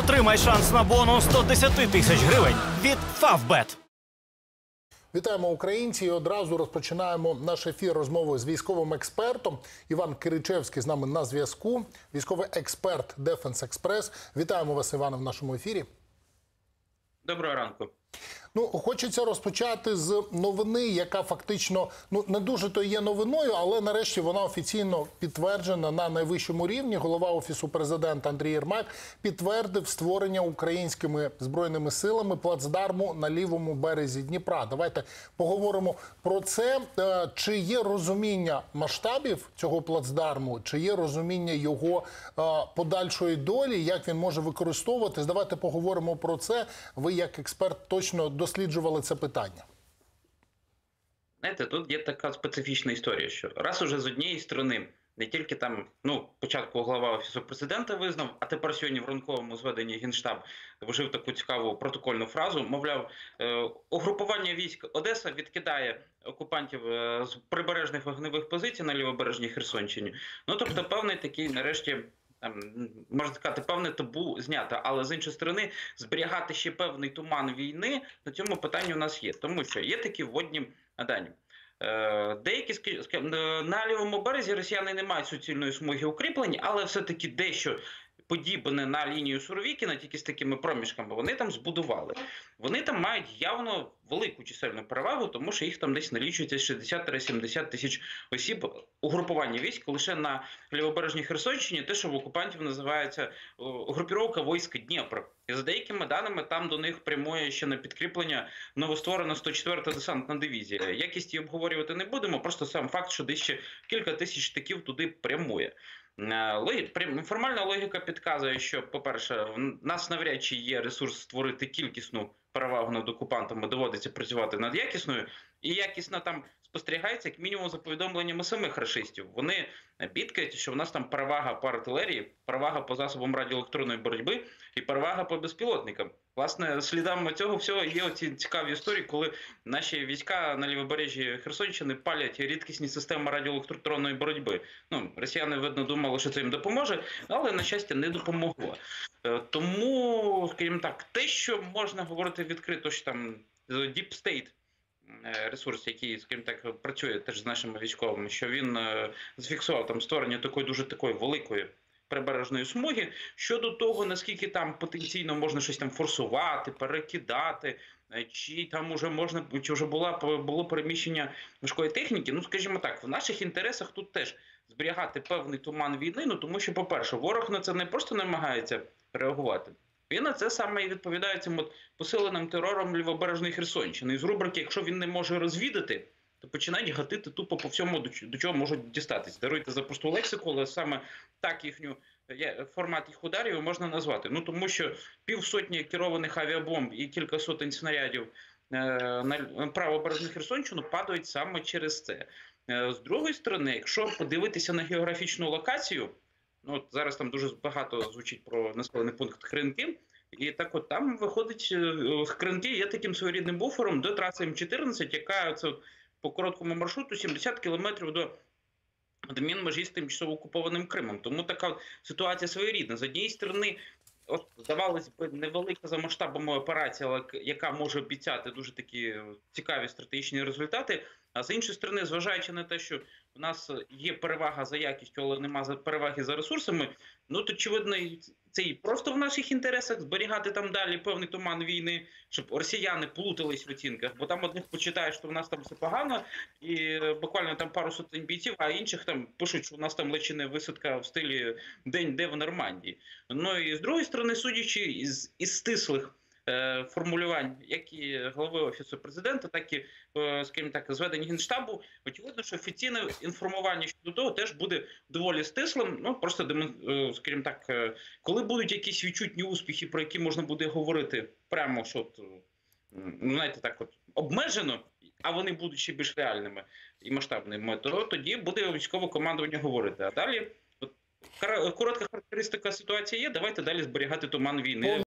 Отримай шанс на бонус 110 тисяч гривень від Favbet. Вітаємо, українці, і одразу розпочинаємо наш ефір розмовою з військовим експертом. Іван Киричевський з нами на зв'язку, військовий експерт Defense Express. Вітаємо вас, Іване, в нашому ефірі. Доброго ранку. Хочеться розпочати з новини, яка фактично, не дуже то є новиною, але нарешті вона офіційно підтверджена на найвищому рівні. Голова Офісу Президента Андрій Єрмак підтвердив створення українськими Збройними силами плацдарму на лівому березі Дніпра. Давайте поговоримо про це. Чи є розуміння масштабів цього плацдарму, чи є розуміння його подальшої долі, як він може використовуватись? Давайте поговоримо про це. Ви, як експерт, точно досліджували це питання. Знаєте, тут є така специфічна історія, що раз уже з однієї сторони не тільки там, спочатку голова Офісу Президента визнав, а тепер сьогодні в ранковому зведенні Генштаб вжив таку цікаву протокольну фразу, мовляв, угрупування військ Одеса відкидає окупантів з прибережних вогневих позицій на лівобережній Херсонщині. Тобто певний такий, нарешті, можна сказати, певне табу знято, але з іншої сторони зберігати ще певний туман війни на цьому питанні у нас є. Тому що є такі вводні дані. Деякі, на лівому березі росіяни не мають суцільної смуги укріплень, але все-таки дещо подібне на лінію Суровікіна, тільки з такими проміжками, вони там збудували. Вони там мають явно велику чисельну перевагу, тому що їх там десь налічується 60-70 тисяч осіб. Угрупування військ лише на лівобережній Херсонщині, те, що в окупантів називається групіровка військ Дніпро. І за деякими даними, там до них прямує ще на підкріплення новостворена 104-та десантна дивізія. Якість її обговорювати не будемо, просто сам факт, що десь ще кілька тисяч штиків туди прямує. Формальна логіка підказує, що, по-перше, в нас навряд чи є ресурс створити кількісну перевагу над окупантами, доводиться працювати над якісною, і якісно там спостерігається, як мінімум, за повідомленнями самих рашистів. Вони бідкають, що в нас там перевага по артилерії, перевага по засобам радіоелектронної боротьби і перевага по безпілотникам. Власне, слідами цього всього є оці цікаві історії, коли наші війська на лівобережжі Херсонщини палять рідкісні системи радіоелектронної боротьби. Росіяни, видно, думали, що це їм допоможе, але, на щастя, не допомогло. Тому, скажімо так, те, що можна говорити відкрито, що там Deep State, ресурс, який, скажімо так, працює теж з нашими військовими, що він зафіксував там створення дуже такої великої прибережної смуги. Щодо того, наскільки там потенційно можна щось там форсувати, перекидати, чи там вже було переміщення важкої техніки, скажімо так, в наших інтересах тут теж зберігати певний туман війни, тому що, по-перше, ворог на це не просто намагається реагувати, він на це саме і відповідає цим посиленим терором лівобережної Херсонщини. І з рубрики, якщо він не може розвідати, то починають гатити тупо по всьому, до чого можуть дістатись. Даруйте за просту лексику, але саме так формат їх ударів можна назвати. Тому що півсотні керованих авіабомб і кілька сотень снарядів на правобережну Херсонщину падають саме через це. З другої сторони, якщо подивитися на географічну локацію, зараз там дуже багато звучить про населений пункт Хринки, і так от там виходить, Хринки є таким своєрідним буфером до траси М14, яка по короткому маршруту 70 кілометрів до адмінмежі з тимчасово окупованим Кримом. Тому така ситуація своєрідна. З однієї сторони, здавалось би, невелика за масштабами операція, але яка може обіцяти дуже такі цікаві стратегічні результати, а з іншої сторони, зважаючи на те, що у нас є перевага за якістю, але немає переваги за ресурсами, то, очевидно, це і просто в наших інтересах зберігати там далі певний туман війни, щоб росіяни плутались в оцінках, бо там одних почитаєш, що в нас там все погано, і буквально там пару сотень бійців, а інших там пишуть, що у нас там лише висадка в стилі «День Д в Нормандії». І з другої сторони, судячи із стислих формулювань, як і голови Офісу Президента, так і, скажімо так, зведення Генштабу, очевидно, що офіційне інформування щодо того теж буде доволі стислим. Просто, скажімо так, коли будуть якісь відчутні успіхи, про які можна буде говорити прямо, що, знаєте, так обмежено, а вони будуть ще більш реальними і масштабними, то тоді буде військове командування говорити. А далі, коротка характеристика ситуації є, давайте далі зберігати туман війни.